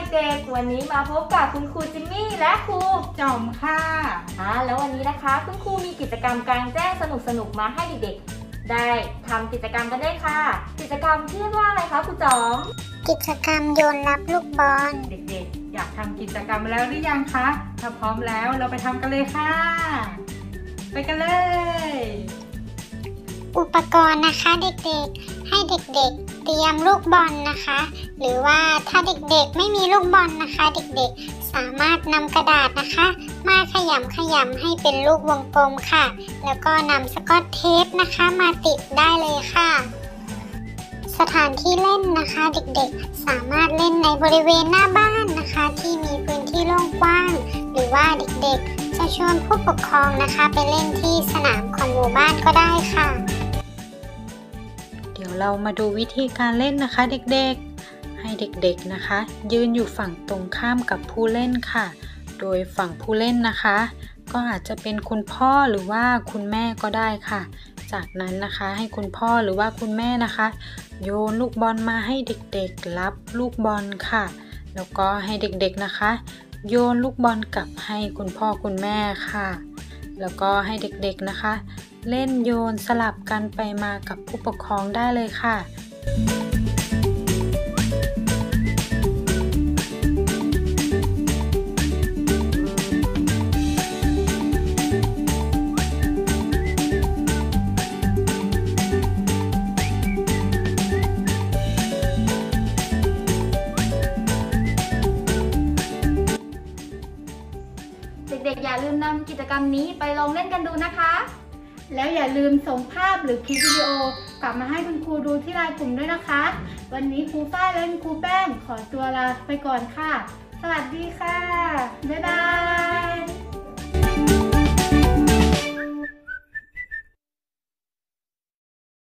เด็กๆวันนี้มาพบกับคุณครูจิมมี่และครูจอมค่ะแล้ววันนี้นะคะคุณครูมีกิจกรรมกลางแจ้งสนุกมาให้เด็กๆได้ทำกิจกรรมกันได้ค่ะกิจกรรมชื่อว่าอะไรคะครูจอมกิจกรรมโยนรับลูกบอลเด็กๆอยากทำกิจกรรมแล้วหรือยังคะถ้าพร้อมแล้วเราไปทำกันเลยค่ะไปกันเลยอุปกรณ์นะคะเด็กๆให้เด็กๆเตรียมลูกบอลนะคะหรือว่าถ้าเด็กๆไม่มีลูกบอลนะคะเด็กๆสามารถนำกระดาษนะคะมาขยำให้เป็นลูกวงกลมค่ะแล้วก็นำสกอตเทปนะคะมาติดได้เลยค่ะสถานที่เล่นนะคะเด็กๆสามารถเล่นในบริเวณหน้าบ้านนะคะที่มีพื้นที่โล่งกว้างหรือว่าเด็กๆจะชวนผู้ปกครองนะคะไปเล่นที่สนามของหมู่บ้านก็ได้ค่ะเดี๋ยวเรามาดูวิธีการเล่นนะคะเด็กๆให้เด็กๆนะคะยืนอยู่ฝั่งตรงข้ามกับผู้เล่นค่ะโดยฝั่งผู้เล่นนะคะก็อาจจะเป็นคุณพ่อหรือว่าคุณแม่ก็ได้ค่ะจากนั้นนะคะให้คุณพ่อหรือว่าคุณแม่นะคะโยนลูกบอลมาให้เด็กๆรับลูกบอลค่ะแล้วก็ให้เด็กๆนะคะโยนลูกบอลกลับให้คุณพ่อคุณแม่ค่ะแล้วก็ให้เด็กๆนะคะเล่นโยนสลับกันไปมากับผู้ปกครองได้เลยค่ะเด็กๆอย่าลืมนำกิจกรรมนี้ไปลองเล่นกันดูนะคะแล้วอย่าลืมส่งภาพหรือคลิปวิดีโอกลับมาให้คุณครูดูที่ไลน์กลุ่มด้วยนะคะวันนี้ครูฝ้ายและครูแป้งขอตัวลาไปก่อนค่ะสวัสดีค่ะบ๊ายบาย